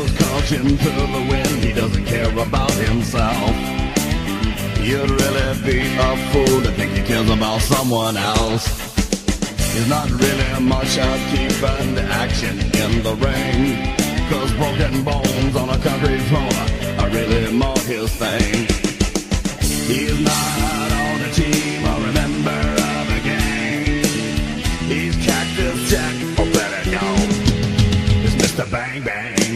sails caution to the wind. He doesn't care about himself. You'd really be a fool to think he cares about someone else. He's not really much at keeping the action in the ring, 'cause broken bones on a concrete floor are really more his thing. He's not on a team or a member of a gang. He's Cactus Jack, or better known as Mr. Bang Bang.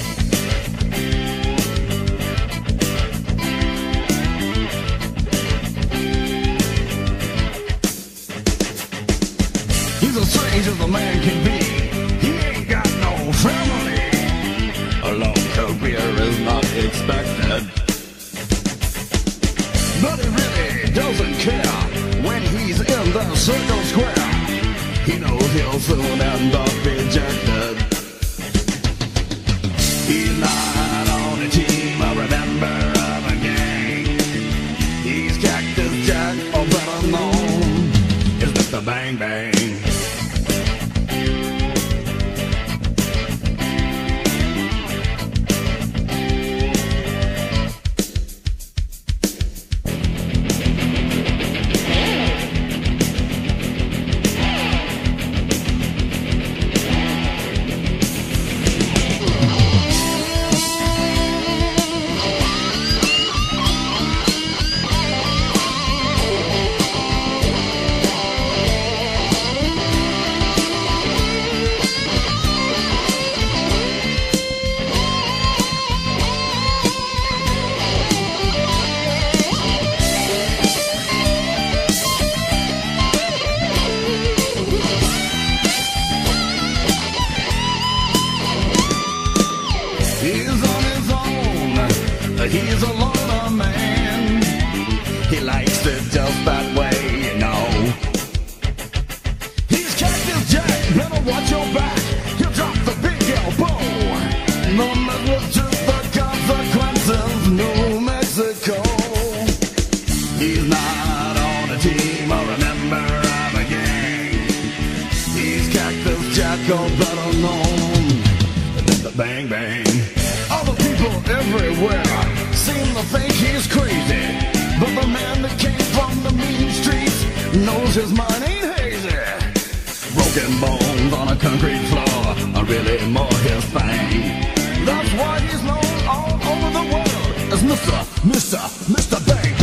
He's as strange as a man can be. He ain't got no family. A long career is not expected, but he really doesn't care when he's in the circle square. He knows he'll soon end up ejected. He's not on a team or a member of a gang. He's Cactus Jack, or better known as Mr. Bang Bang. He's on his own, he's a loner man. He likes it just that way, you know. He's Cactus Jack, better watch your back. He'll drop the big elbow. No matter to the consequences, New Mexico. He's not on a team or a member of a gang. He's Cactus Jack, or better known as the Bang Bang. All the people everywhere seem to think he's crazy, but the man that came from the mean streets knows his mind ain't hazy. Broken bones on a concrete floor are really more his thing. That's why he's known all over the world as Mr. Bang